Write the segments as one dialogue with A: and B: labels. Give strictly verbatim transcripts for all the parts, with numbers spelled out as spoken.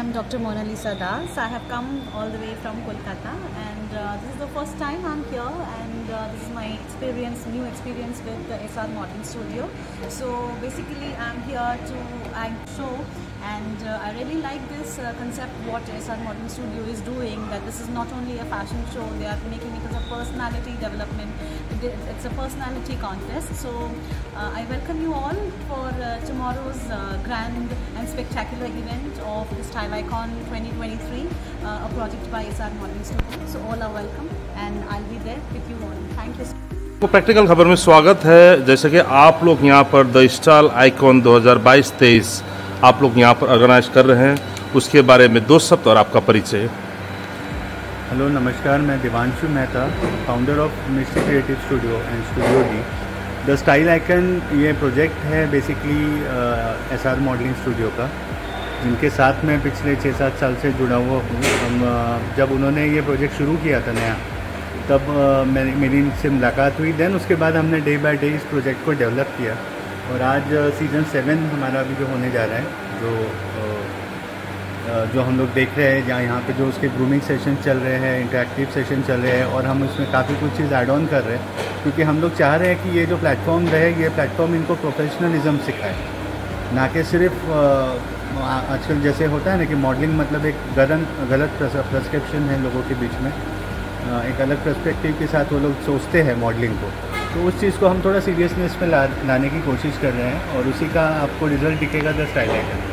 A: am Doctor Mona Lisa Das. I have come all the way from Kolkata, and uh, this is the first time I'm here, and uh, this is my experience, new experience with the S R Modeling Studio. So basically, I'm here to act show, and uh, I really like this uh, concept what S R Modeling Studio is doing. That this is not only a fashion show; they are making it as a personality development. It's a personality contest. So uh, I welcome you all for uh, tomorrow's uh, grand and spectacular event of the Style Icon twenty twenty-three, uh, a project by S R Modeling Studio. So all are welcome, and I'll be there with you all. Thank you.
B: तो practical खबर में स्वागत है। जैसे कि आप लोग यहाँ पर द स्टाइल आइकॉन दो हज़ार बाईस तेईस आप लोग यहाँ पर ऑर्गेनाइज कर रहे हैं, उसके बारे में दो शब्द और आपका परिचय।
C: हेलो नमस्कार, मैं Devanshu Mehta, founder of mister creative studio and studio D. The style icon ये प्रोजेक्ट है basically S R modelling studio का, जिनके साथ मैं पिछले छः सात साल से जुड़ा हुआ हूँ। हम uh, जब उन्होंने ये प्रोजेक्ट शुरू किया था नया, तब uh, मैं मेरी इनसे मुलाकात हुई। देन उसके बाद हमने डे बाय डे इस प्रोजेक्ट को डेवलप किया, और आज सीज़न सेवन हमारा अभी जो होने जा रहा है, जो uh, जो हम लोग देख रहे हैं, जहाँ यहाँ पे जो उसके ग्रूमिंग सेशन चल रहे हैं, इंटरेक्टिव सेशन चल रहे हैं, और हम उसमें काफ़ी कुछ चीज़ ऐड ऑन कर रहे हैं, क्योंकि हम लोग चाह रहे हैं कि ये जो प्लेटफॉर्म रहे, ये प्लेटफॉर्म इनको प्रोफेशनलिज्म सिखाए, ना कि सिर्फ आजकल जैसे होता है ना कि मॉडलिंग मतलब एक गलत गलत प्रेस्क्रिप्शन है लोगों के बीच में, एक अलग पर्सपेक्टिव के साथ वो लोग सोचते हैं मॉडलिंग को। तो उस चीज़ को हम थोड़ा सीरियसनेस में ला लाने की कोशिश कर रहे हैं, और उसी का आपको रिजल्ट दिखेगा द स्टाइल आइकन।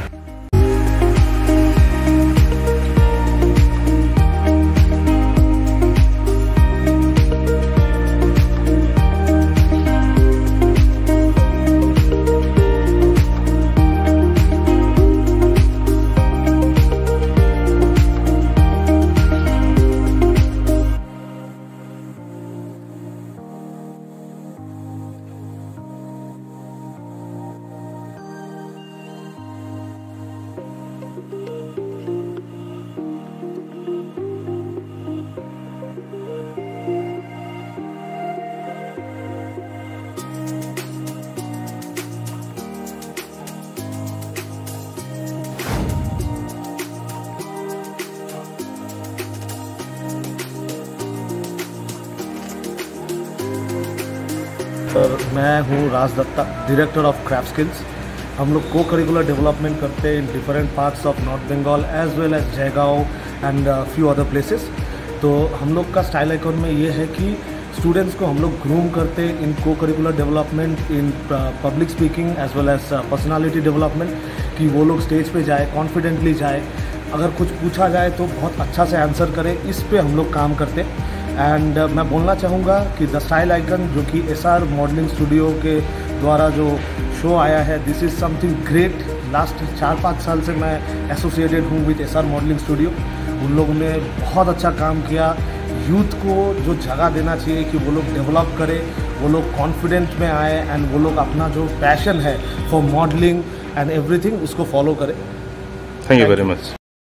D: सर, मैं हूँ Raj Dutta, director of craft skills. हम लोग को करिकुलर डेवलपमेंट करते हैं in different parts of north Bengal as well as Jaigaon and few other places. तो हम लोग का स्टाइल आइकॉन में ये है कि स्टूडेंट्स को हम लोग ग्रूम करते हैं in co-curricular development, in public speaking as well as personality development, कि वो लोग स्टेज पे जाए, कॉन्फिडेंटली जाए, अगर कुछ पूछा जाए तो बहुत अच्छा से आंसर करें। इस पे हम लोग काम करते हैं। एंड uh, मैं बोलना चाहूँगा कि द स्टाइल आइकन जो कि एस आर मॉडलिंग स्टूडियो के द्वारा जो शो आया है, this is something great. Last चार पाँच साल से मैं एसोसिएटेड हूँ with S R modelling studio. उन लोगों ने बहुत अच्छा काम किया। यूथ को जो जगह देना चाहिए कि वो लोग डेवलप करें, वो लोग कॉन्फिडेंट में आए, एंड वो लोग अपना जो पैशन है फॉर मॉडलिंग एंड एवरीथिंग उसको फॉलो करें।
B: Thank you very much.